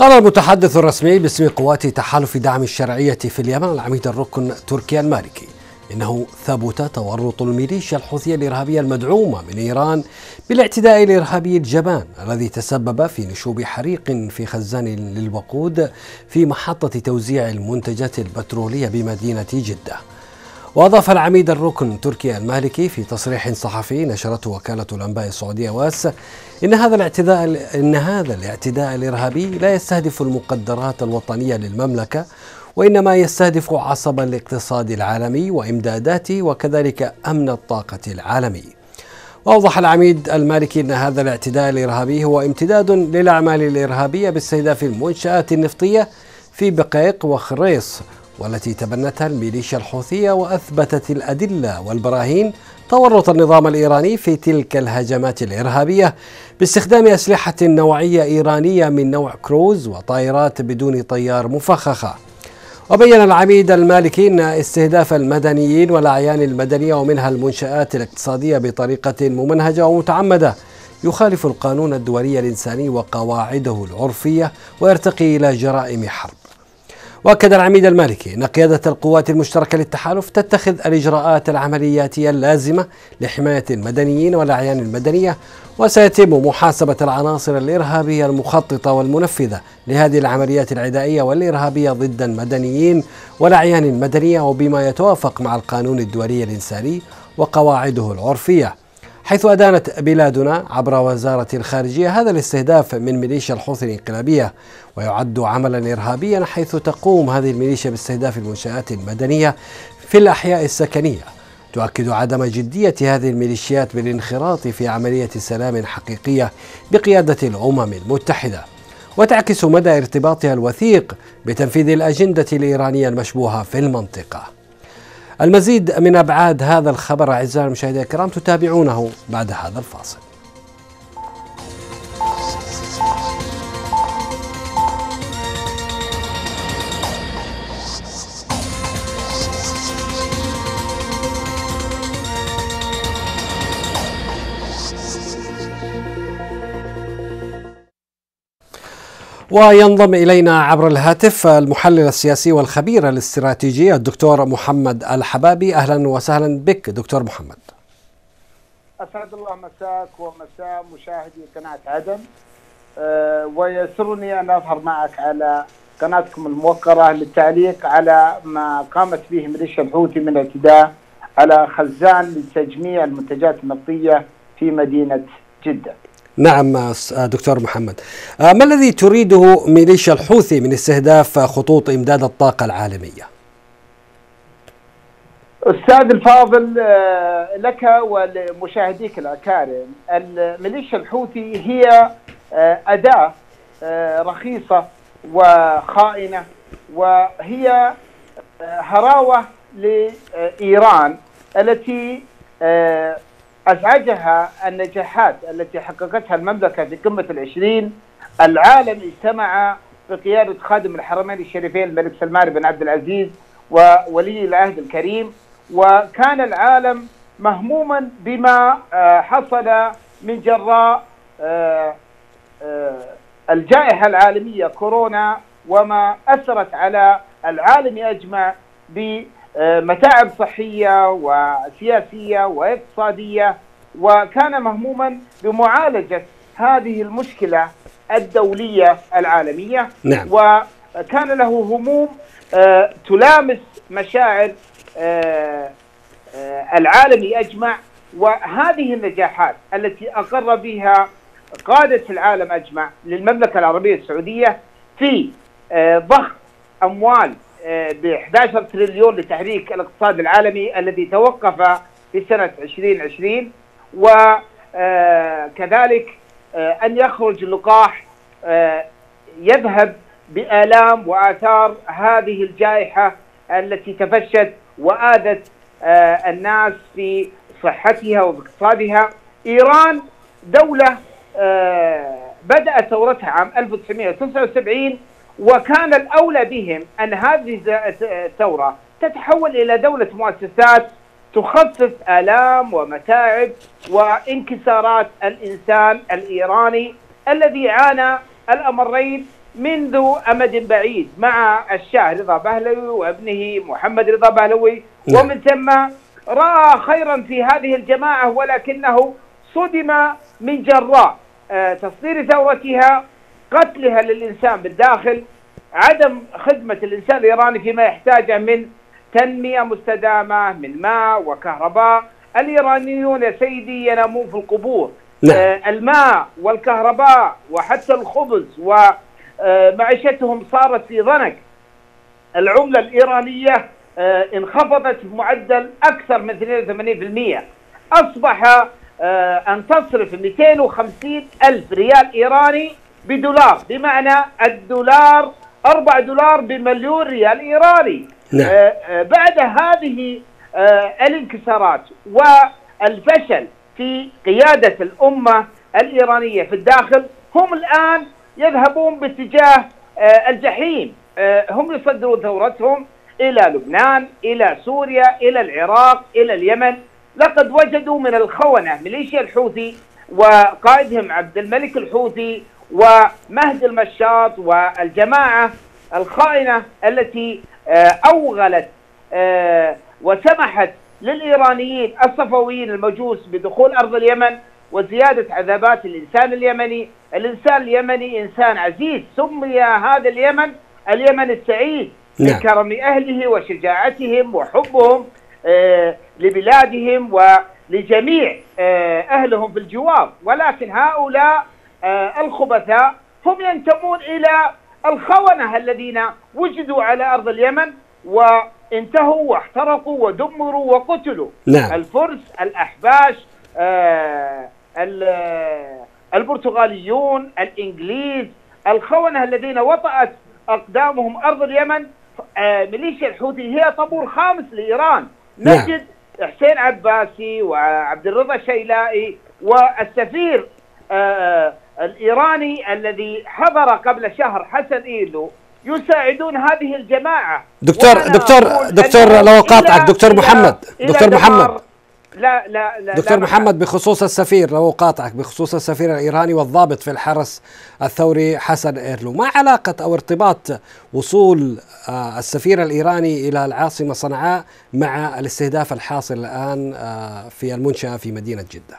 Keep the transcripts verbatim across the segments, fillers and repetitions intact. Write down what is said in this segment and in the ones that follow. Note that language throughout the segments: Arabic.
قال المتحدث الرسمي باسم قوات تحالف دعم الشرعية في اليمن العميد الركن تركي المالكي إنه ثبت تورط الميليشيا الحوثية الإرهابية المدعومة من إيران بالاعتداء الإرهابي الجبان الذي تسبب في نشوب حريق في خزان للوقود في محطة توزيع المنتجات البترولية بمدينة جدة. وأضاف العميد الركن تركي المالكي في تصريح صحفي نشرته وكالة الأنباء السعودية واس إن هذا الاعتداء إن هذا الاعتداء الإرهابي لا يستهدف المقدرات الوطنية للمملكة، وإنما يستهدف عصب الاقتصاد العالمي وإمداداته وكذلك أمن الطاقة العالمي. وأوضح العميد المالكي أن هذا الاعتداء الإرهابي هو امتداد للأعمال الإرهابية باستهداف المنشآت النفطية في بقيق وخريص والتي تبنتها الميليشيا الحوثية، وأثبتت الأدلة والبراهين تورط النظام الإيراني في تلك الهجمات الإرهابية باستخدام أسلحة نوعية إيرانية من نوع كروز وطائرات بدون طيار مفخخة. وبين العميد المالكي أن استهداف المدنيين والأعيان المدنية ومنها المنشآت الاقتصادية بطريقة ممنهجة ومتعمدة يخالف القانون الدولي الإنساني وقواعده العرفية ويرتقي إلى جرائم حرب. وأكد العميد المالكي أن قيادة القوات المشتركة للتحالف تتخذ الإجراءات العملياتية اللازمة لحماية المدنيين والأعيان المدنية، وسيتم محاسبة العناصر الإرهابية المخططة والمنفذة لهذه العمليات العدائية والإرهابية ضد المدنيين والأعيان المدنية وبما يتوافق مع القانون الدولي الإنساني وقواعده العرفية، حيث أدانت بلادنا عبر وزارة الخارجية هذا الاستهداف من ميليشيا الحوثي الانقلابية، ويعد عملا إرهابيا حيث تقوم هذه الميليشيا باستهداف المنشآت المدنية في الأحياء السكنية. تؤكد عدم جدية هذه الميليشيات بالانخراط في عملية سلام حقيقية بقيادة الأمم المتحدة، وتعكس مدى ارتباطها الوثيق بتنفيذ الأجندة الإيرانية المشبوهة في المنطقة. المزيد من أبعاد هذا الخبر أعزائي المشاهدين الكرام تتابعونه بعد هذا الفاصل. وينضم إلينا عبر الهاتف المحلل السياسي والخبير الاستراتيجي الدكتور محمد الحبابي. أهلا وسهلا بك دكتور محمد. أسعد الله مساك ومساء مشاهدي قناة عدن، أه ويسرني أن أظهر معك على قناتكم الموقرة للتعليق على ما قامت به ميليشيا الحوثي من اعتداء على خزان لتجميع المنتجات النفطية في مدينة جدة. نعم دكتور محمد، ما الذي تريده ميليشيا الحوثي من استهداف خطوط إمداد الطاقة العالمية؟ أستاذ الفاضل لك ولمشاهديك الأكارم، الميليشيا الحوثي هي أداة رخيصة وخائنة، وهي هراوة لإيران التي أزعجها النجاحات التي حققتها المملكة في قمة العشرين. العالم اجتمع بقيادة خادم الحرمين الشريفين الملك سلمان بن عبد العزيز وولي العهد الكريم، وكان العالم مهموما بما حصل من جراء الجائحة العالمية كورونا، وما أثرت على العالم أجمع ب متاعب صحية وسياسية واقتصادية، وكان مهموما بمعالجة هذه المشكلة الدولية العالمية. نعم. وكان له هموم آه تلامس مشاعر آه آه العالم أجمع، وهذه النجاحات التي أقر بها قادة العالم أجمع للمملكة العربية السعودية في آه ضخ أموال ب أحد عشر تريليون لتحريك الاقتصاد العالمي الذي توقف في سنة ألفين وعشرين، وكذلك أن يخرج اللقاح يذهب بآلام وآثار هذه الجائحة التي تفشت وآذت الناس في صحتها واقتصادها. إيران دولة بدأت ثورتها عام ألف وتسعمائة وتسعة وسبعين، وكان الأولى بهم أن هذه الثورة تتحول إلى دولة مؤسسات تخفف آلام ومتاعب وانكسارات الإنسان الإيراني الذي عانى الأمرين منذ أمد بعيد مع الشاه رضا بهلوي وابنه محمد رضا بهلوي، ومن ثم رأى خيرا في هذه الجماعة، ولكنه صدم من جراء تصدير ثورتها، قتلها للإنسان بالداخل، عدم خدمة الإنسان الإيراني فيما يحتاجه من تنمية مستدامة من ماء وكهرباء. الإيرانيون يا سيدي ينامون في القبور. نعم. آه الماء والكهرباء وحتى الخبز ومعيشتهم صارت في ضنك. العملة الإيرانية آه انخفضت بمعدل أكثر من اثنين وثمانين بالمئة، أصبح آه أن تصرف مئتين وخمسين ألف ريال إيراني بدولار، بمعنى الدولار أربعة دولار بمليون ريال إيراني. نعم. آه بعد هذه آه الانكسارات والفشل في قيادة الأمة الإيرانية في الداخل، هم الآن يذهبون باتجاه آه الجحيم. آه هم يصدرون ثورتهم إلى لبنان، إلى سوريا، إلى العراق، إلى اليمن. لقد وجدوا من الخونة ميليشيا الحوثي وقائدهم عبد الملك الحوثي ومهد المشاط والجماعة الخائنة التي أوغلت وسمحت للإيرانيين الصفويين المجوس بدخول أرض اليمن وزيادة عذابات الإنسان اليمني. الإنسان اليمني إنسان عزيز، سمي هذا اليمن اليمن السعيد من كرم أهله وشجاعتهم وحبهم لبلادهم ولجميع أهلهم في الجوار. ولكن هؤلاء الخبثاء هم ينتمون إلى الخونة الذين وجدوا على أرض اليمن وانتهوا واحترقوا ودمروا وقتلوا. نعم. الفرس، الأحباش، آه البرتغاليون، الإنجليز، الخونة الذين وطأت أقدامهم أرض اليمن. آه ميليشيا الحوثي هي طابور خامس لإيران. نعم. نجد حسين عباسي وعبد الرضا شيلائي والسفير آه الإيراني الذي حضر قبل شهر حسن إيلو يساعدون هذه الجماعة. دكتور دكتور دكتور لو قاطعك دكتور محمد دكتور محمد لا لا لا دكتور لا محمد بخصوص السفير، لو قاطعك بخصوص السفير الإيراني والضابط في الحرس الثوري حسن إيرلو، ما علاقة أو ارتباط وصول السفير الإيراني إلى العاصمة صنعاء مع الاستهداف الحاصل الآن في المنشأة في مدينة جدة؟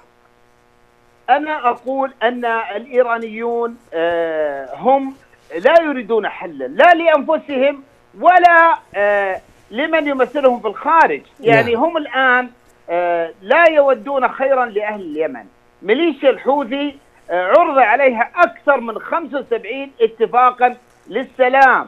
أنا أقول أن الإيرانيون هم لا يريدون حلا لا لأنفسهم ولا لمن يمثلهم في الخارج. يعني هم الآن لا يودون خيرا لأهل اليمن. ميليشيا الحوثي عرض عليها أكثر من خمسة وسبعين اتفاقا للسلام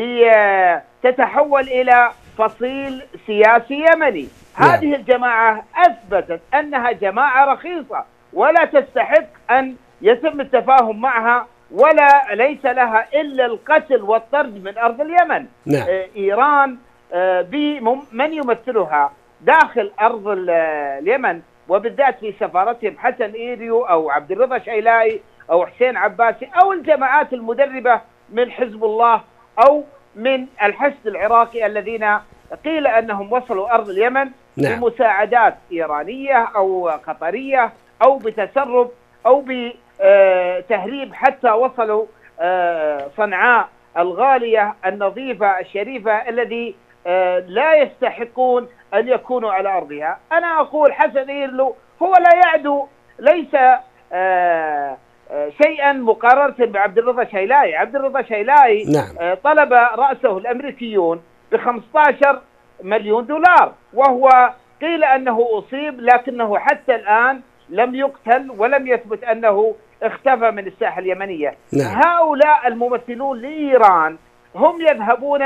لتتحول إلى فصيل سياسي يمني. هذه الجماعة أثبتت أنها جماعة رخيصة ولا تستحق أن يتم التفاهم معها، ولا ليس لها إلا القتل والطرد من أرض اليمن. نعم. إيران بمن يمثلها داخل أرض اليمن وبالذات في سفارتهم حسن إيريو أو عبد الرضا شيلائي أو حسين عباسي أو الجماعات المدربة من حزب الله أو من الحشد العراقي الذين قيل أنهم وصلوا أرض اليمن. نعم. بمساعدات إيرانية أو قطرية أو بتسرب أو بتهريب حتى وصلوا صنعاء الغالية النظيفة الشريفة الذي لا يستحقون أن يكونوا على أرضها. أنا أقول حسن إيرلو هو لا يعدو ليس شيئا مقارنة بعبد الرضا شيلائي. عبد الرضا شيلائي نعم. طلب رأسه الأمريكيون ب خمسة عشر مليون دولار وهو قيل أنه أصيب، لكنه حتى الآن لم يقتل ولم يثبت أنه اختفى من الساحة اليمنية. نعم. هؤلاء الممثلون لإيران هم يذهبون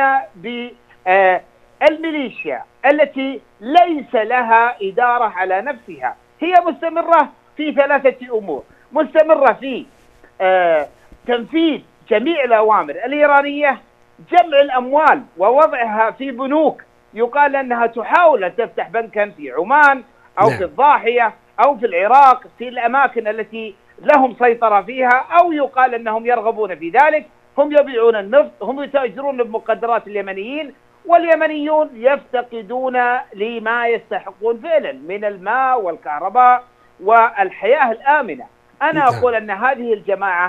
بالميليشيا التي ليس لها إدارة على نفسها. هي مستمرة في ثلاثة أمور، مستمرة في تنفيذ جميع الأوامر الإيرانية، جمع الأموال ووضعها في بنوك يقال أنها تحاول أن تفتح بنكا في عمان أو نعم. في الضاحية أو في العراق في الأماكن التي لهم سيطرة فيها، أو يقال أنهم يرغبون في ذلك. هم يبيعون النفط، هم يتاجرون بمقدرات اليمنيين، واليمنيون يفتقدون لما يستحقون فعلا من الماء والكهرباء والحياة الآمنة. أنا أقول أن هذه الجماعة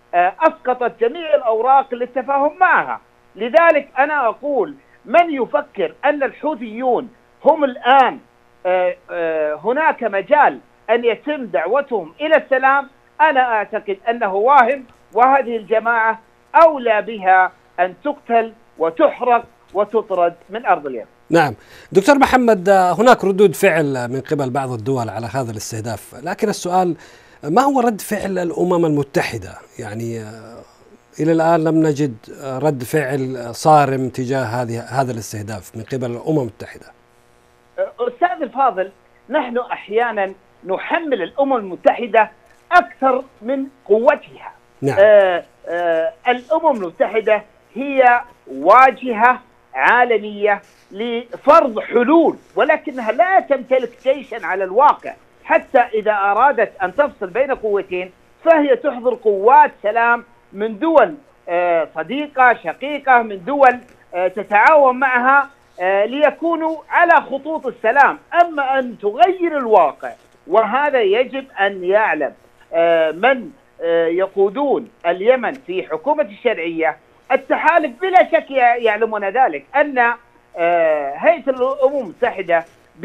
أسقطت جميع الأوراق للتفاهم معها. لذلك أنا أقول من يفكر أن الحوثيون هم الآن هناك مجال أن يتم دعوتهم إلى السلام، أنا أعتقد أنه واهم، وهذه الجماعة أولى بها أن تقتل وتحرق وتطرد من أرض اليمن. نعم دكتور محمد، هناك ردود فعل من قبل بعض الدول على هذا الاستهداف، لكن السؤال ما هو رد فعل الأمم المتحدة؟ يعني إلى الآن لم نجد رد فعل صارم تجاه هذه هذا الاستهداف من قبل الأمم المتحدة. أستاذ الفاضل، نحن أحيانا نحمل الأمم المتحدة أكثر من قوتها. نعم. آه آه الأمم المتحدة هي واجهة عالمية لفرض حلول، ولكنها لا تمتلك جيشا على الواقع. حتى إذا أرادت أن تفصل بين قوتين فهي تحضر قوات سلام من دول آه صديقة شقيقة، من دول آه تتعاون معها آه ليكونوا على خطوط السلام. أما أن تغير الواقع، وهذا يجب أن يعلم آه من آه يقودون اليمن في حكومة الشرعية. التحالف بلا شك يعلمون ذلك، أن آه هيئة الأمم المتحدة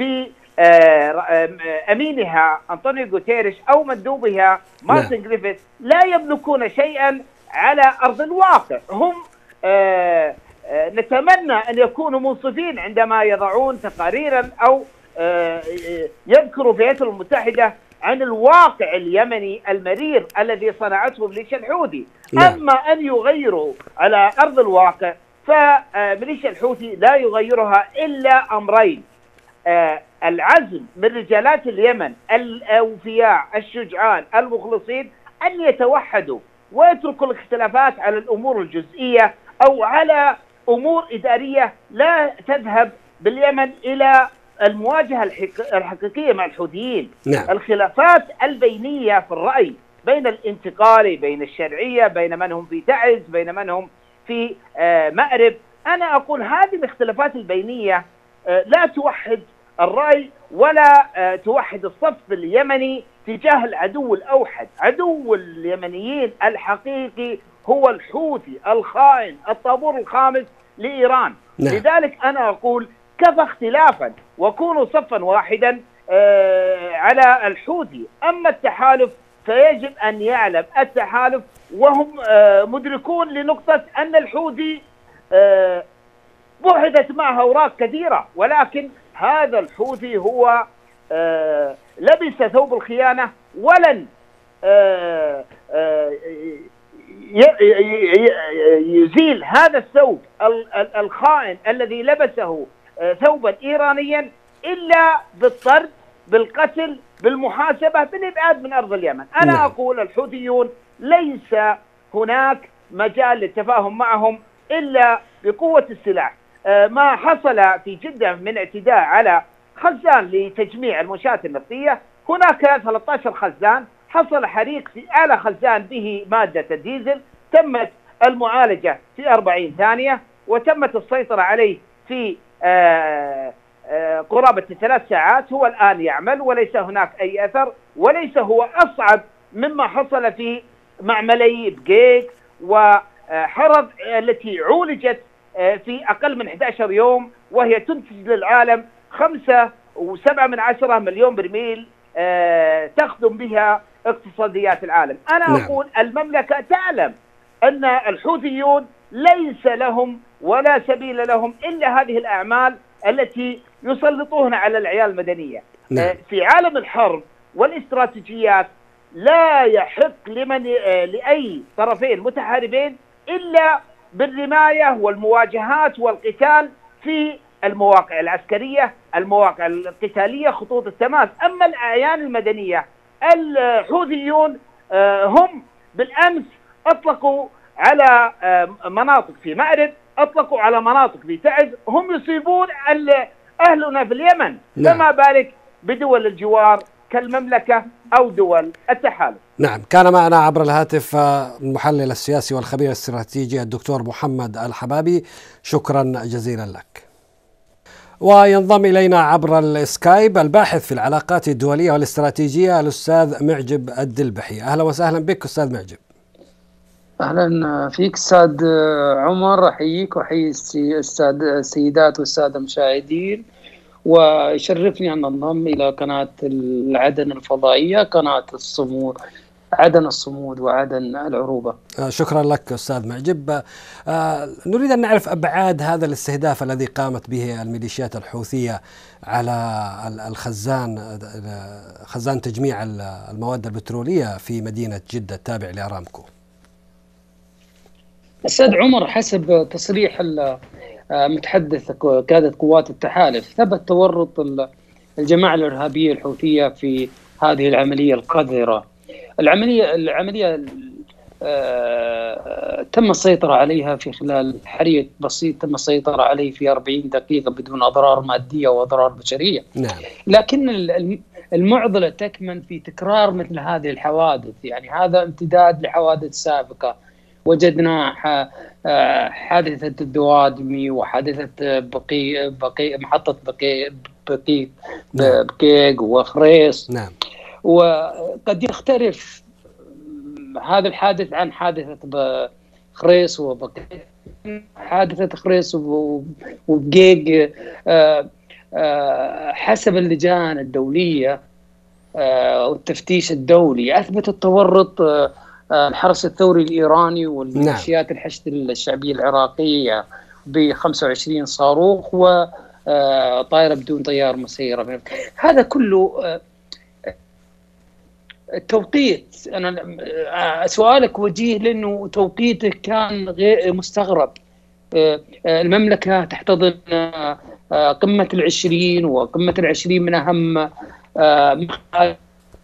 بأمينها أنطونيو غوتيريش أو مندوبها مارتن جريفيث لا يملكون شيئا على أرض الواقع. هم آه آه نتمنى أن يكونوا منصفين عندما يضعون تقاريرا أو آه يذكروا في الهيئة المتحدة عن الواقع اليمني المرير الذي صنعته ميليشيا الحوثي. أما أن يغيروا على أرض الواقع فميليشيا الحوثي لا يغيرها إلا أمرين: آه العزم من رجالات اليمن الأوفياء الشجعان المخلصين أن يتوحدوا ويتركوا الاختلافات على الأمور الجزئية أو على أمور إدارية لا تذهب باليمن إلى المواجهة الحقيقية مع الحوثيين. نعم. الخلافات البينية في الرأي بين الانتقالي، بين الشرعية، بين من هم في تعز، بين من هم في آه مأرب، أنا أقول هذه الاختلافات البينية آه لا توحد الرأي ولا آه توحد الصف اليمني تجاه العدو الأوحد. عدو اليمنيين الحقيقي هو الحوثي الخائن الطابور الخامس لإيران. نعم. لذلك أنا أقول كفى اختلافا وكونوا صفا واحدا آه على الحوثي. أما التحالف فيجب أن يعلم التحالف وهم آه مدركون لنقطة أن الحوثي آه بحثت معها أوراق كثيرة، ولكن هذا الحوثي هو آه لبس ثوب الخيانة ولن آه آه يزيل هذا الثوب الخائن الذي لبسه ثوبا إيرانيا إلا بالطرد، بالقتل، بالمحاسبة، بالإبعاد من أرض اليمن. أنا نعم. أقول الحوثيون ليس هناك مجال للتفاهم معهم إلا بقوة السلاح. ما حصل في جدة من اعتداء على خزان لتجميع المنشآت النفطية، هناك ثلاثة عشر خزان، حصل حريق في أعلى خزان به مادة الديزل، تمت المعالجة في أربعين ثانية وتمت السيطرة عليه في آآ آآ قرابة ثلاث ساعات. هو الآن يعمل وليس هناك أي أثر، وليس هو أصعب مما حصل في معملي بقيق وحرض التي عولجت في أقل من أحد عشر يوم، وهي تنتج للعالم خمسة وسبعة من عشرة مليون برميل تخدم بها اقتصاديات العالم. أنا نعم. أقول المملكة تعلم أن الحوثيون ليس لهم ولا سبيل لهم إلا هذه الأعمال التي يسلطونها على العيال المدنية. نعم. في عالم الحرب والاستراتيجيات لا يحق لمن لأي طرفين متحاربين إلا بالرماية والمواجهات والقتال في المواقع العسكرية، المواقع القتالية، خطوط التماس. أما الأعيان المدنية الحوثيون هم بالأمس أطلقوا على مناطق في مأرب، أطلقوا على مناطق في تعز، هم يصيبون أهلنا في اليمن. نعم. فما بالك بدول الجوار كالمملكة أو دول التحالف. نعم. كان معنا عبر الهاتف المحلل السياسي والخبير الاستراتيجي الدكتور محمد الحبابي، شكرا جزيلا لك. وينضم إلينا عبر السكايب الباحث في العلاقات الدولية والاستراتيجية الأستاذ معجب الدلبحي. أهلا وسهلا بك أستاذ معجب. أهلا فيك أستاذ عمر، أحييك وأحيي الساد- السيدات والسادة المشاهدين، ويشرفني أن أنضم إلى قناة العدن الفضائية، قناة الصمود، عدن الصمود وعدن العروبة. آه، شكرا لك أستاذ معجب. آه، نريد أن نعرف أبعاد هذا الاستهداف الذي قامت به الميليشيات الحوثية على ال- الخزان، آه، خزان تجميع ال- المواد البترولية في مدينة جدة التابع لأرامكو. أستاذ عمر، حسب تصريح ال- متحدث قيادة قوات التحالف، ثبت تورط ال- الجماعة الإرهابية الحوثية في هذه العملية القذرة. العملية العملية آه، تم السيطرة عليها في خلال حريق بسيط، تم السيطرة عليه في أربعين دقيقة بدون أضرار مادية وأضرار بشرية. نعم. لكن ال- المعضلة تكمن في تكرار مثل هذه الحوادث، يعني هذا امتداد لحوادث سابقة. وجدنا ح- آه، حادثة الدوادمي وحادثة بقي بقي محطة بقي بقي نعم. بقيق وخريص. نعم. وقد يختلف هذا الحادث عن حادثة خريص وبقيق. حادثة خريص وبقيق آه، آه، حسب اللجان الدولية آه، والتفتيش الدولي أثبت التورط آه، الحرس الثوري الإيراني والميليشيات الحشد الشعبية العراقية ب خمسة وعشرين صاروخ وطائرة بدون طيار مسيرة. هذا كله التوقيت. أنا سؤالك وجيه لأنه توقيتك كان غير مستغرب. المملكة تحتضن قمة العشرين، وقمة العشرين من أهم مخارج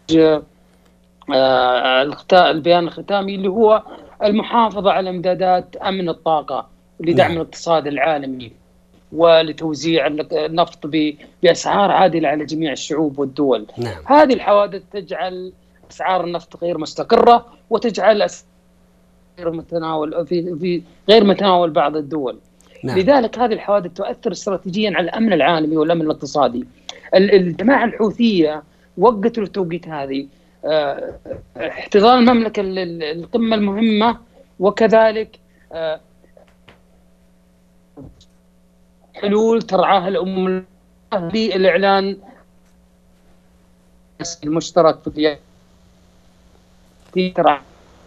البيان الختامي اللي هو المحافظة على امدادات أمن الطاقة لدعم الاقتصاد العالمي ولتوزيع النفط بأسعار عادلة على جميع الشعوب والدول. نعم. هذه الحوادث تجعل أسعار النفط غير مستقرة، وتجعل غير متناول في في غير متناول بعض الدول. نعم. لذلك هذه الحوادث تؤثر استراتيجيا على الأمن العالمي والأمن الاقتصادي. الجماعة الحوثية وقتوا التوقيت هذه احتضان المملكة للقمة المهمة، وكذلك حلول ترعاها الأمم للإعلان المشترك في في ترعى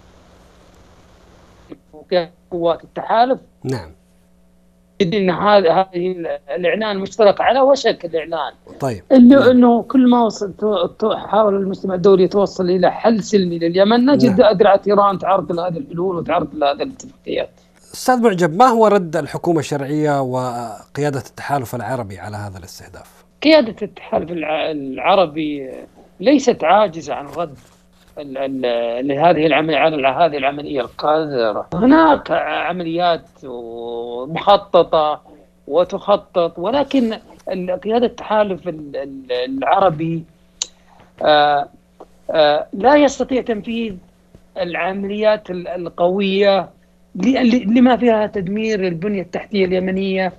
قوات التحالف. نعم. ان هذا هذه الاعلان مشترك على وشك الاعلان. طيب. انه نعم. انه كل ما وصل حاول المجتمع الدولي يتوصل الى حل سلمي لليمن، نجد نعم. أذرعة إيران تعرض لهذه الحلول وتعرض لهذه الاتفاقيات. أستاذ معجب، ما هو رد الحكومة الشرعية وقيادة التحالف العربي على هذا الاستهداف؟ قيادة التحالف العربي ليست عاجزة عن رد لهذه العملية، على هذه العملية القذرة. هناك عمليات مخططة وتخطط، ولكن قيادة التحالف العربي لا يستطيع تنفيذ العمليات القوية لما فيها تدمير البنية التحتية اليمنية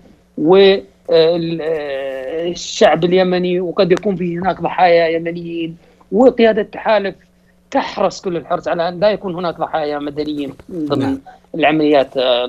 والشعب اليمني، وقد يكون في هناك ضحايا يمنيين. وقيادة التحالف تحرص كل الحرص على أن لا يكون هناك ضحايا مدنيين ضمن العمليات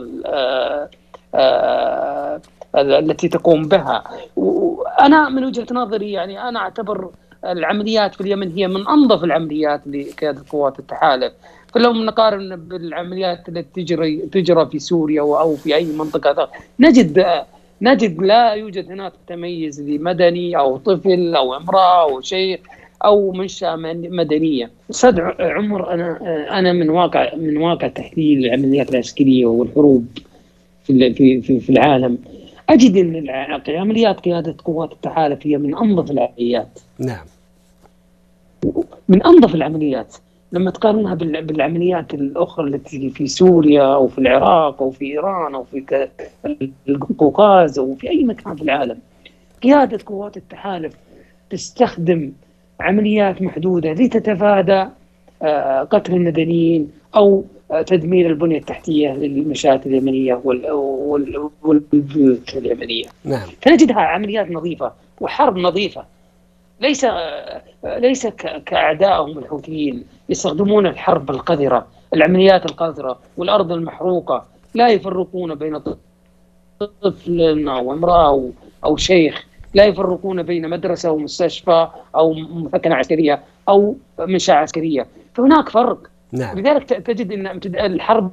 التي تقوم بها. وأنا من وجهة نظري يعني أنا أعتبر العمليات في اليمن هي من أنظف العمليات لقيادة قوات التحالف. فلو نقارن بالعمليات التي تجري تجرى في سوريا أو في أي منطقة، نجد نجد لا يوجد هناك تميز لمدني أو طفل أو امرأة أو شيخ أو منشأة مدنية. أستاذ عمر، أنا أنا من واقع من واقع تحليل العمليات العسكرية والحروب في في في العالم، أجد أن عمليات قيادة قوات التحالف هي من أنظف العمليات. نعم. من أنظف العمليات لما تقارنها بالعمليات الأخرى التي في سوريا أو في العراق أو في إيران أو في القوقاز أو في أي مكان في العالم. قيادة قوات التحالف تستخدم عمليات محدودة لتتفادى قتل المدنيين أو تدمير البنية التحتية للمنشآت اليمنية والبيوت اليمنية. نعم. فنجدها عمليات نظيفة وحرب نظيفة، ليس ليس كأعدائهم الحوثيين يستخدمون الحرب القذرة العمليات القذرة والأرض المحروقة لا يفرقون بين طفل أو امرأة أو, أو شيخ، لا يفرقون بين مدرسة ومستشفى أو مثكنة عسكرية أو منشأة عسكرية، فهناك فرق. نعم. لذلك تجد أن الحرب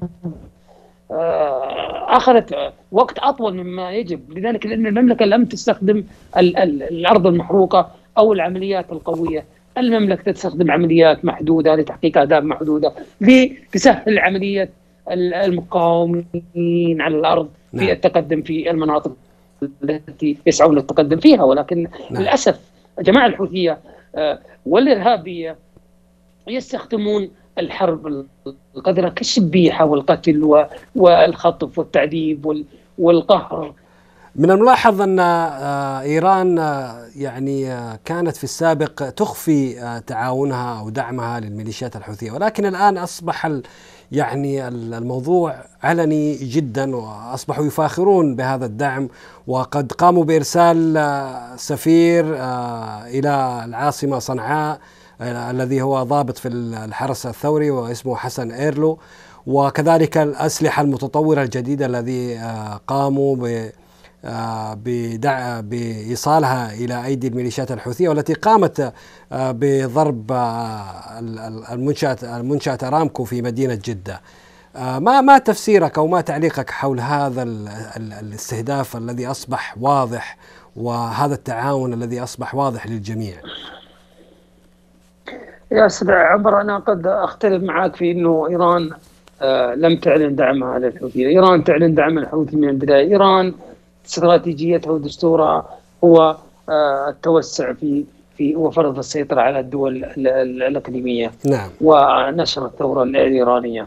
أخذت وقت أطول مما يجب، لذلك لأن المملكة لم تستخدم ال ال الأرض المحروقة أو العمليات القوية. المملكة تستخدم عمليات محدودة لتحقيق أهداف محدودة لتسهل عملية المقاومين على الأرض نعم. في التقدم في المناطق التي يسعون للتقدم فيها. ولكن نعم. للأسف الجماعة الحوثية والإرهابية يستخدمون الحرب القذرة كالشبيحة والقتل والخطف والتعذيب والقهر. من الملاحظ أن إيران يعني كانت في السابق تخفي تعاونها أو دعمها للميليشيات الحوثية، ولكن الآن أصبح يعني الموضوع علني جدا، وأصبحوا يفاخرون بهذا الدعم، وقد قاموا بإرسال سفير إلى العاصمة صنعاء الذي هو ضابط في الحرس الثوري واسمه حسن إيرلو، وكذلك الأسلحة المتطورة الجديدة الذي قاموا ب بدع بإيصالها إلى أيدي الميليشيات الحوثية، والتي قامت بضرب المنشأة المنشأة أرامكو في مدينة جدة. ما ما تفسيرك أو ما تعليقك حول هذا الاستهداف الذي أصبح واضح، وهذا التعاون الذي أصبح واضح للجميع؟ يا أستاذ عمر، أنا قد أختلف معك في أنه إيران لم تعلن دعمها للحوثيين. إيران تعلن دعم الحوثي من البداية. إيران استراتيجيتها ودستورها هو التوسع في في وفرض السيطرة على الدول الإقليمية. نعم. ونشر الثورة الإيرانية.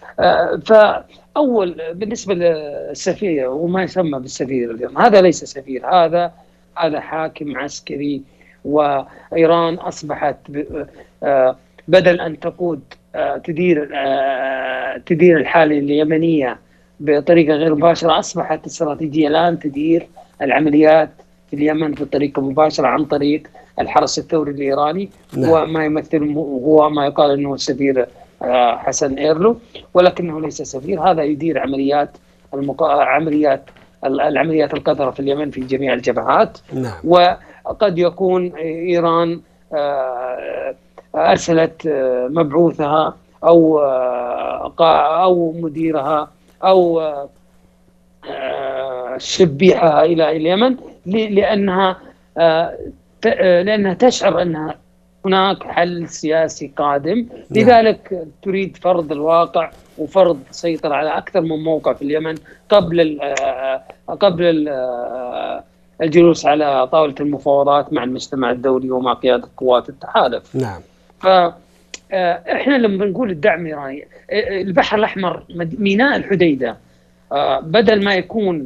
فأول بالنسبة للسفير وما يسمى بالسفير، هذا ليس سفير، هذا هذا حاكم عسكري. وإيران أصبحت بدل أن تقود تدير تدير الحالة اليمنية بطريقة غير مباشرة، أصبحت استراتيجية الآن تدير العمليات في اليمن بطريقة مباشرة عن طريق الحرس الثوري الإيراني. نعم. وما يمثل هو ما يقال أنه السفير حسن إيرلو، ولكنه ليس سفير. هذا يدير عمليات المقا... عمليات العمليات القذرة في اليمن في جميع الجبهات. نعم. وقد يكون إيران أرسلت مبعوثها أو أو مديرها أو شبيحها إلى اليمن لأنها لأنها تشعر أنها هناك حل سياسي قادم. لذلك تريد فرض الواقع وفرض سيطرة على أكثر من موقع في اليمن قبل قبل الجلوس على طاولة المفاوضات مع المجتمع الدولي ومع قيادة قوات التحالف. نعم. فإحنا لما نقول الدعم الإيراني، البحر الأحمر ميناء الحديدة بدل ما يكون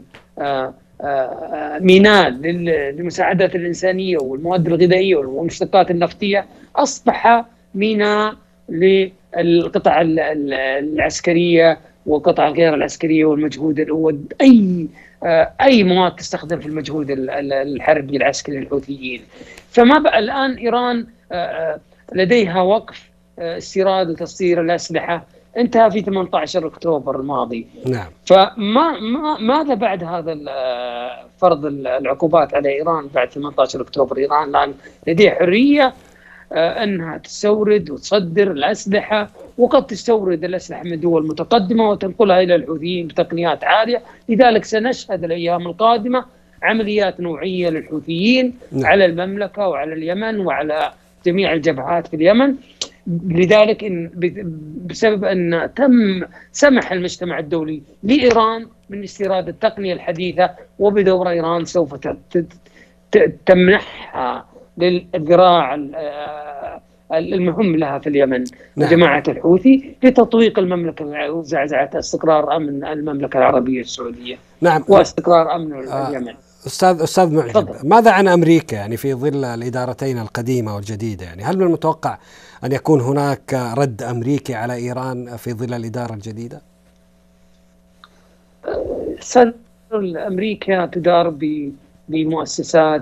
ميناء للمساعدات الإنسانية والمواد الغذائية والمشتقات النفطية، أصبح ميناء للقطع العسكرية وقطع غير العسكرية والمجهود أي أي مواد تستخدم في المجهود الحربي العسكري للحوثيين. فما بقى الآن إيران لديها وقف استيراد وتصدير الأسلحة انتهى في ثمانية عشر أكتوبر الماضي. نعم. فما ما ماذا بعد هذا فرض العقوبات على إيران بعد ثمانية عشر أكتوبر؟ إيران الآن لديها حرية أنها تستورد وتصدر الأسلحة، وقد تستورد الأسلحة من دول متقدمة وتنقلها إلى الحوثيين بتقنيات عالية. لذلك سنشهد الأيام القادمة عمليات نوعية للحوثيين. نعم. على المملكة وعلى اليمن وعلى جميع الجبهات في اليمن. لذلك إن بسبب أن تم سمح المجتمع الدولي لإيران من استيراد التقنية الحديثة، وبدور إيران سوف تمنحها للذراع المهم لها في اليمن. نعم. جماعة الحوثي لتطويق المملكة وزعزعة استقرار أمن المملكة العربية السعودية. نعم. واستقرار أمن آه. اليمن. أستاذ أستاذ معجب، فضل. ماذا عن أمريكا يعني في ظل الإدارتين القديمة والجديدة؟ يعني هل من المتوقع أن يكون هناك رد أمريكي على إيران في ظل الإدارة الجديدة؟ أمريكا تدار بمؤسسات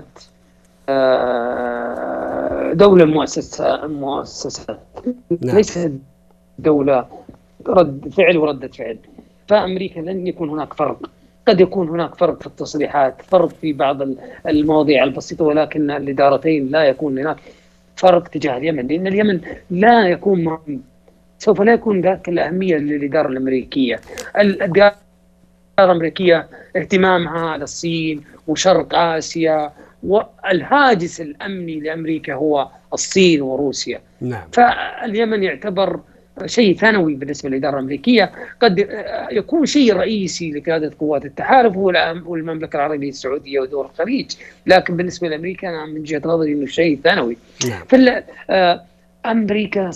دولة مؤسسة مؤسسة. نعم. ليست دولة رد فعل وردة فعل. فأمريكا لن يكون هناك فرق، قد يكون هناك فرق في التصريحات، فرق في بعض المواضيع البسيطة، ولكن الإدارتين لا يكون هناك فرق تجاه اليمن، لأن اليمن لا يكون مهم، سوف لا يكون ذاك الأهمية للإدارة الأمريكية. الإدارة الأمريكية اهتمامها للصين وشرق آسيا، والهاجس الأمني لأمريكا هو الصين وروسيا. نعم. فاليمن يعتبر شيء ثانوي بالنسبة للإدارة الأمريكية، قد يكون شيء رئيسي لقيادة قوات التحالف والمملكة العربية السعودية ودول الخليج، لكن بالنسبة لأمريكا أنا من وجهة نظري إنه شيء ثانوي. نعم. أمريكا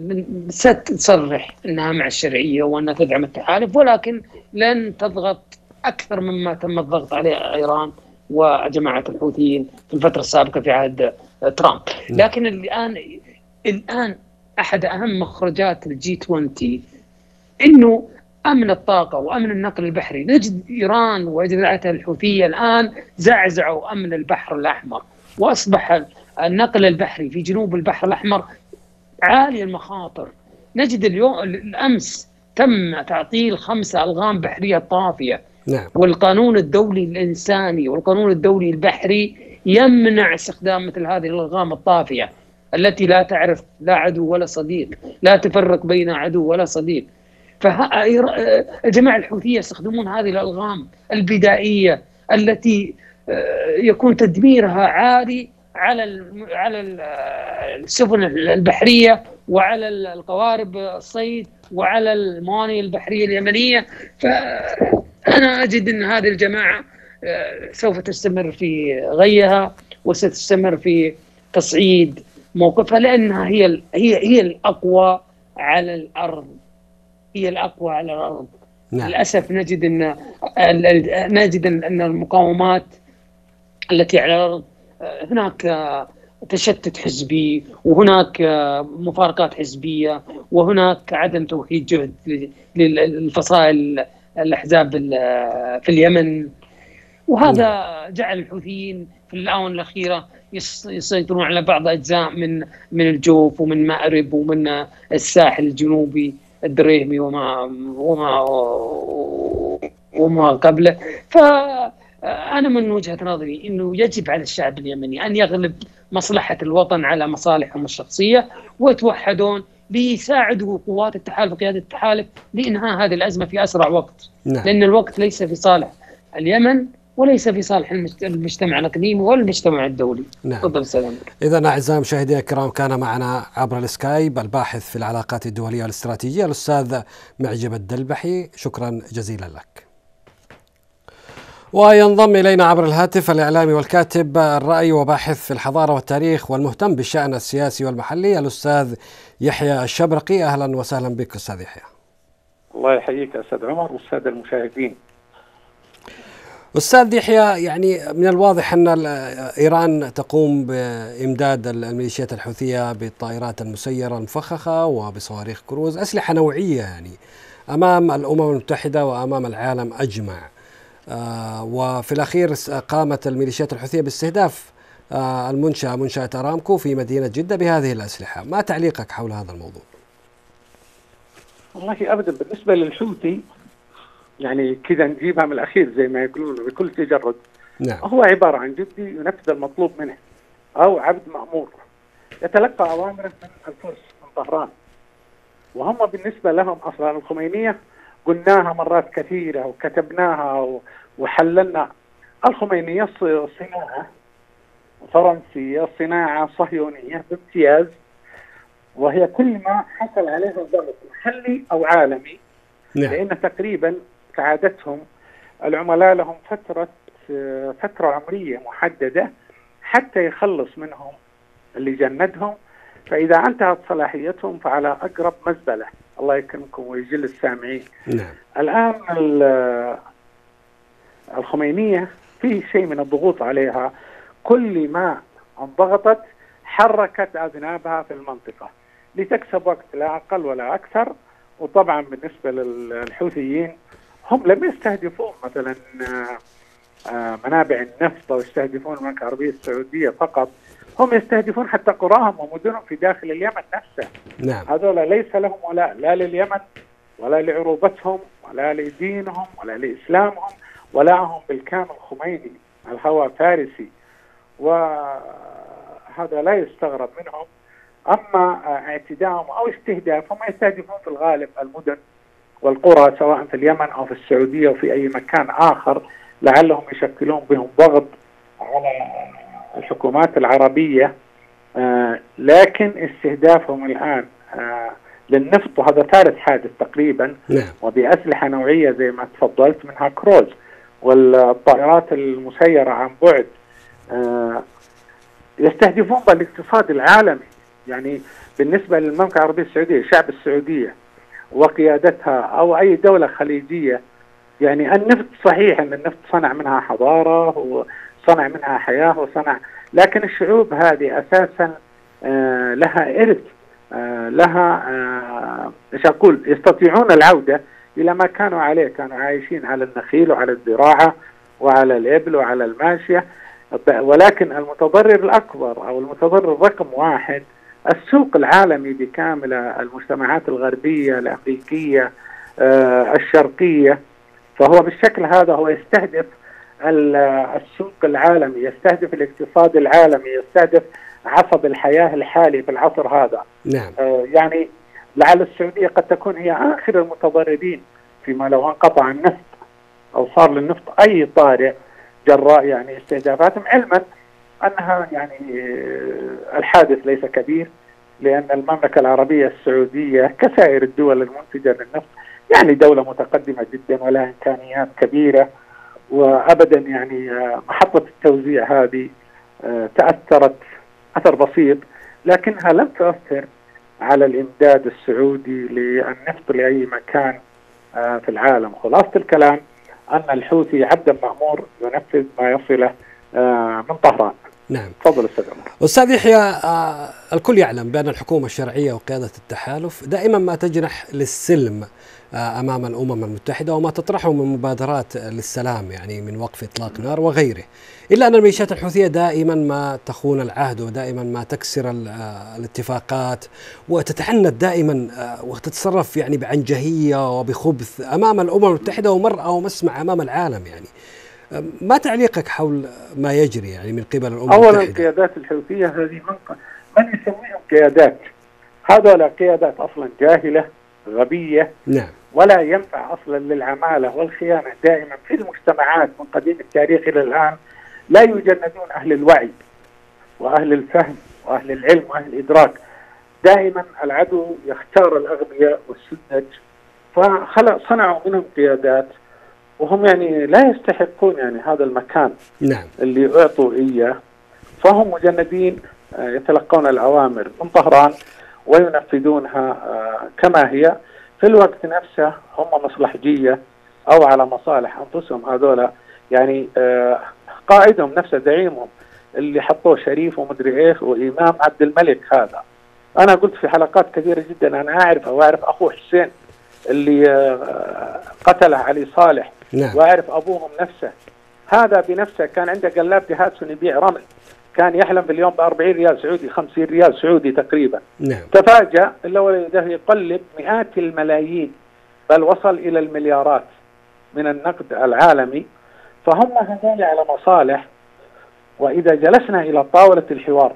ستصرح أنها مع الشرعية وأنها تدعم التحالف، ولكن لن تضغط أكثر مما تم الضغط عليه إيران وجماعة الحوثيين في الفترة السابقة في عهد ترامب. لكن الآن الآن أحد أهم مخرجات الجي عشرين إنه أمن الطاقة وأمن النقل البحري. نجد إيران وجماعتها الحوثية الآن زعزعوا أمن البحر الأحمر، وأصبح النقل البحري في جنوب البحر الأحمر عالي المخاطر. نجد اليوم الأمس تم تعطيل خمسة ألغام بحرية طافية. نعم. والقانون الدولي الإنساني والقانون الدولي البحري يمنع استخدام مثل هذه الألغام الطافية التي لا تعرف لا عدو ولا صديق، لا تفرق بين عدو ولا صديق. فالجماعة الحوثية يستخدمون هذه الألغام البدائية التي يكون تدميرها عالي على على السفن البحرية وعلى القوارب الصيد وعلى الموانئ البحرية اليمنية. فأنا أجد أن هذه الجماعة سوف تستمر في غيها وستستمر في تصعيد موقفها، لأنها هي هي هي الأقوى على الأرض، هي الأقوى على الأرض. نعم. للأسف نجد أن نجد أن المقاومات التي على الأرض هناك تشتت حزبي، وهناك مفارقات حزبية، وهناك عدم توحيد جهد للفصائل الأحزاب في اليمن، وهذا جعل الحوثيين في الآونة الأخيرة يسيطرون على بعض أجزاء من من الجوف ومن مأرب ومن الساحل الجنوبي الدريهمي وما وما وما قبله. فأنا من وجهة نظري إنه يجب على الشعب اليمني أن يغلب مصلحة الوطن على مصالحهم الشخصية، ويتوحدون ليساعدوا قوات التحالف وقيادة التحالف لإنهاء هذه الأزمة في أسرع وقت. نعم. لأن الوقت ليس في صالح اليمن وليس في صالح المجتمع الإقليمي والمجتمع الدولي. نعم. تفضل سلام. إذن أعزائي المشاهدين الكرام، كان معنا عبر السكايب الباحث في العلاقات الدولية والاستراتيجية الأستاذ معجب الدلبحي، شكرا جزيلا لك. وينضم إلينا عبر الهاتف الإعلامي والكاتب الرأي وباحث في الحضارة والتاريخ والمهتم بالشأن السياسي والمحلي الأستاذ يحيى الشبرقي. أهلا وسهلا بك أستاذ يحيى. الله يحييك أستاذ عمر والسادة المشاهدين. أستاذ يحيى، يعني من الواضح أن إيران تقوم بإمداد الميليشيات الحوثية بالطائرات المسيرة المفخخة وبصواريخ كروز، أسلحة نوعية يعني أمام الأمم المتحدة وأمام العالم أجمع. آه وفي الأخير قامت الميليشيات الحوثية باستهداف آه المنشأة منشأة أرامكو في مدينة جدة بهذه الأسلحة. ما تعليقك حول هذا الموضوع؟ والله أبدا، بالنسبة للحوثي يعني كذا نجيبها من الأخير زي ما يقولون بكل تجرد. نعم. هو عبارة عن جدي ينفذ المطلوب منه أو عبد مأمور يتلقى أوامره من الفرس من طهران، وهم بالنسبة لهم أصلا الخمينية قلناها مرات كثيرة وكتبناها وحللنا. الخمينية صناعة فرنسية، صناعة صهيونية بامتياز، وهي كل ما حصل عليها ضغط محلي أو عالمي. نعم. لأن تقريبا كعادتهم العملاء لهم فترة فترة عمرية محددة حتى يخلص منهم اللي جندهم، فإذا انتهت صلاحيتهم فعلى أقرب مزبلة. الله يكرمكم ويجل السامعين. نعم. الآن الخمينية في شيء من الضغوط عليها، كل ما انضغطت حركت أذنابها في المنطقة لتكسب وقت لا أقل ولا أكثر. وطبعا بالنسبة للحوثيين هم لم يستهدفون مثلا منابع النفط أو يستهدفون المملكة العربية السعودية فقط، هم يستهدفون حتى قراهم ومدنهم في داخل اليمن نفسه. نعم. هذول ليس لهم ولاء لا لليمن ولا لعروبتهم ولا لدينهم ولا لإسلامهم، ولا هم بالكامل خميني الهوى فارسي، وهذا لا يستغرب منهم. أما اعتداءهم أو استهدافهم يستهدفون في الغالب المدن والقرى سواء في اليمن أو في السعودية أو في أي مكان آخر، لعلهم يشكلون بهم ضغط على الحكومات العربية. آه لكن استهدافهم الآن آه للنفط، وهذا ثالث حادث تقريبا، نعم. وبأسلحة نوعية زي ما تفضلت منها كروز والطائرات المسيرة عن بعد، آه يستهدفون بالاقتصاد العالمي. يعني بالنسبة للمملكة العربية السعودية، الشعب السعودية وقيادتها أو أي دولة خليجية، يعني النفط صحيح أن النفط صنع منها حضارة وصنع منها حياة وصنع، لكن الشعوب هذه أساسا آه لها إرث، آه لها آه ايش اقول يستطيعون العودة إلى ما كانوا عليه. كانوا عايشين على النخيل وعلى الزراعة وعلى الإبل وعلى الماشية، ولكن المتضرر الأكبر أو المتضرر رقم واحد السوق العالمي بكامله، المجتمعات الغربية الأمريكية آه الشرقية. فهو بالشكل هذا هو يستهدف السوق العالمي، يستهدف الاقتصاد العالمي، يستهدف عصب الحياة الحالي في العصر هذا. نعم. آه يعني لعل السعودية قد تكون هي آخر المتضررين فيما لو انقطع النفط أو صار للنفط أي طارئ جراء يعني استهدافاتهم، علما أنها يعني الحادث ليس كبير، لأن المملكة العربية السعودية كسائر الدول المنتجة للنفط يعني دولة متقدمة جدا ولها إمكانيات كبيرة، وأبدا يعني محطة التوزيع هذه تأثرت أثر بسيط، لكنها لم تؤثر على الإمداد السعودي للنفط لأي مكان في العالم. خلاصة الكلام أن الحوثي عبد مأمور ينفذ ما يصله من طهران. نعم. تفضل أستاذ عمر. أستاذ يحيى، آه الكل يعلم بأن الحكومة الشرعية وقيادة التحالف دائما ما تجنح للسلم آه أمام الأمم المتحدة وما تطرحه من مبادرات للسلام، يعني من وقف إطلاق نار وغيره، إلا أن الميليشيات الحوثية دائما ما تخون العهد ودائما ما تكسر آه الاتفاقات وتتعنت دائما آه وتتصرف يعني بعنجهية وبخبث أمام الأمم المتحدة ومرأة ومسمع أمام العالم. يعني ما تعليقك حول ما يجري يعني من قبل الأمم المتحدة؟ أولا القيادات الحوثية هذه من, من يسميهم قيادات؟ هذولا قيادات أصلا جاهلة غبية. نعم. ولا ينفع أصلا للعمالة والخيانة دائما في المجتمعات من قديم التاريخ إلى الآن. لا يجندون أهل الوعي وأهل الفهم وأهل العلم وأهل الإدراك، دائما العدو يختار الأغبياء والسذج، فخلق صنعوا منهم قيادات وهم يعني لا يستحقون يعني هذا المكان. نعم. اللي أعطوا إياه، فهم مجندين يتلقون الأوامر من طهران وينفذونها كما هي. في الوقت نفسه هم مصلحجية أو على مصالح أنفسهم هذولا، يعني قائدهم نفسه زعيمهم اللي حطوه شريف ومدري إيش وإمام عبد الملك هذا. أنا قلت في حلقات كثيرة جدا أنا أعرف أو أعرف أخوه حسين اللي قتله علي صالح. نعم. وأعرف أبوهم نفسه، هذا بنفسه كان عنده قلاب دهاتسون يبيع رمل، كان يحلم باليوم بأربعين ريال سعودي خمسين ريال سعودي تقريبا. نعم. تفاجأ إلا وده يقلب مئات الملايين بل وصل إلى المليارات من النقد العالمي. فهم هذول على مصالح. وإذا جلسنا إلى طاولة الحوار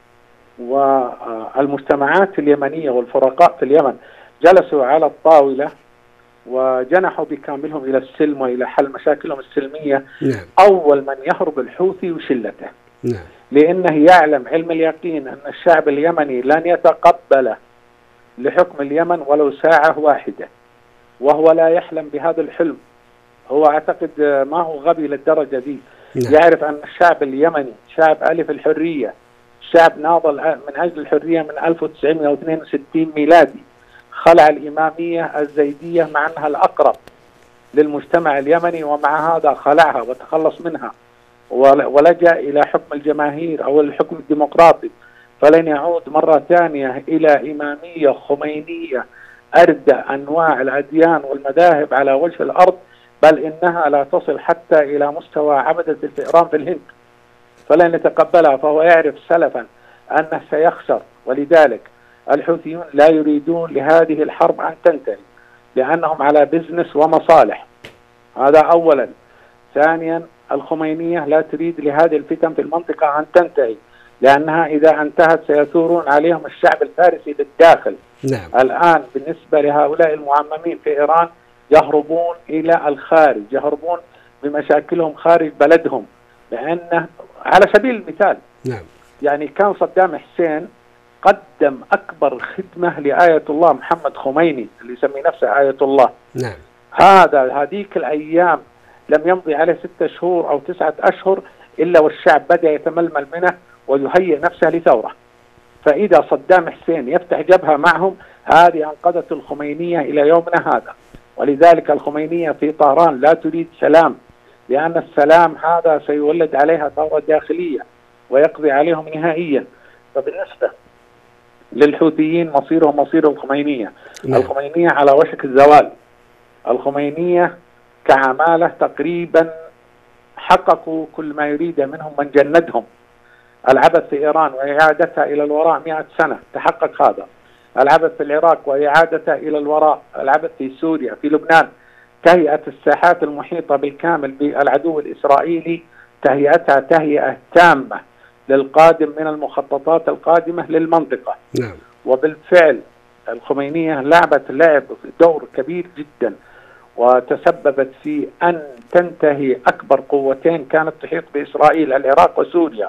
والمجتمعات اليمنية والفرقاء في اليمن جلسوا على الطاولة وجنحوا بكاملهم إلى السلم وإلى حل مشاكلهم السلمية. نعم. أول من يهرب الحوثي وشلته. نعم. لأنه يعلم علم اليقين أن الشعب اليمني لن يتقبل لحكم اليمن ولو ساعة واحدة، وهو لا يحلم بهذا الحلم. هو أعتقد ما هو غبي للدرجة دي. نعم. يعرف أن الشعب اليمني شعب ألف الحرية، شعب ناضل من أجل الحرية من ألف وتسعمائة واثنين وستين ميلادي، خلع الإمامية الزيدية مع أنها الأقرب للمجتمع اليمني، ومع هذا خلعها وتخلص منها ولجأ إلى حكم الجماهير أو الحكم الديمقراطي، فلن يعود مرة ثانية إلى إمامية خمينية أردى أنواع الأديان والمذاهب على وجه الأرض، بل إنها لا تصل حتى إلى مستوى عبدة الفئران في الهند، فلن يتقبلها. فهو يعرف سلفا أنه سيخسر، ولذلك الحوثيون لا يريدون لهذه الحرب أن تنتهي. لأنهم على بزنس ومصالح. هذا أولا. ثانيا، الخمينية لا تريد لهذه الفتن في المنطقة أن تنتهي، لأنها إذا انتهت سيثورون عليهم الشعب الفارسي للداخل. نعم. الآن بالنسبة لهؤلاء المعممين في إيران يهربون إلى الخارج، يهربون بمشاكلهم خارج بلدهم، لأن على سبيل المثال نعم. يعني كان صدام حسين قدم أكبر خدمة لآية الله محمد خميني اللي يسمي نفسه آية الله. نعم. هذا هذيك الأيام لم يمضي عليه ستة شهور أو تسعة أشهر إلا والشعب بدأ يتململ منه ويهيئ نفسه لثورة. فإذا صدام حسين يفتح جبهة معهم، هذه أنقذت الخمينية إلى يومنا هذا. ولذلك الخمينية في طهران لا تريد سلام، لأن السلام هذا سيولد عليها ثورة داخلية ويقضي عليهم نهائيا. فبالنسبة للحوثيين مصيرهم مصير الخمينية. نعم. الخمينية على وشك الزوال. الخمينية كعمالة تقريبا حققوا كل ما يريده منهم من جندهم. العبث في إيران وإعادتها إلى الوراء مئة سنة تحقق هذا. العبث في العراق وإعادتها إلى الوراء. العبث في سوريا، في لبنان، تهيئة الساحات المحيطة بالكامل بالعدو الإسرائيلي، تهيئتها تهيئة تامة للقادم من المخططات القادمة للمنطقة. نعم. وبالفعل الخمينية لعبت لعب دور كبير جدا، وتسببت في أن تنتهي أكبر قوتين كانت تحيط بإسرائيل، العراق وسوريا.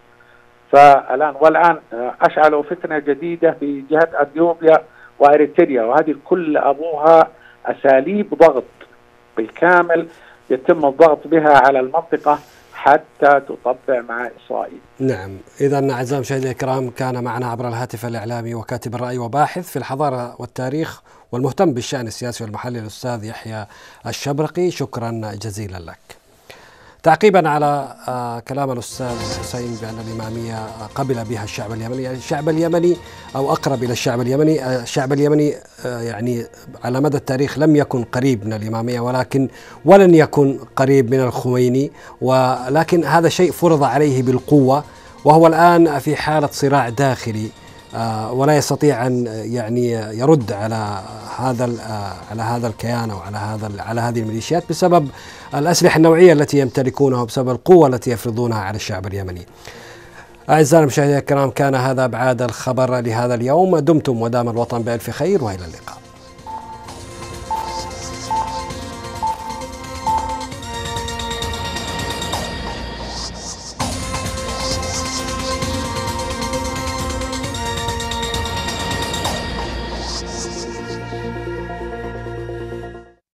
فالآن والآن أشعلوا فتنة جديدة في جهة أثيوبيا وإريتريا، وهذه كل أبوها أساليب ضغط بالكامل يتم الضغط بها على المنطقة حتى تطبع مع إسرائيل. نعم. إذن أعزائي المشاهدين الكرام، كان معنا عبر الهاتف الإعلامي وكاتب الرأي وباحث في الحضارة والتاريخ والمهتم بالشأن السياسي والمحلي الأستاذ يحيى الشبرقي. شكرا جزيلا لك. تعقيبا على كلام الأستاذ حسين بأن الإمامية قبل بها الشعب اليمني، يعني الشعب اليمني أو أقرب إلى الشعب اليمني. الشعب اليمني يعني على مدى التاريخ لم يكن قريب من الإمامية، ولكن ولن يكن قريب من الخميني، ولكن هذا شيء فرض عليه بالقوة، وهو الآن في حالة صراع داخلي ولا يستطيع أن يعني يرد على هذا على هذا الكيان أو على هذا على هذه الميليشيات بسبب الأسلحة النوعية التي يمتلكونها وبسبب القوة التي يفرضونها على الشعب اليمني. أعزائنا المشاهدين الكرام، كان هذا أبعاد الخبر لهذا اليوم. دمتم ودام الوطن بألف خير، وإلى اللقاء.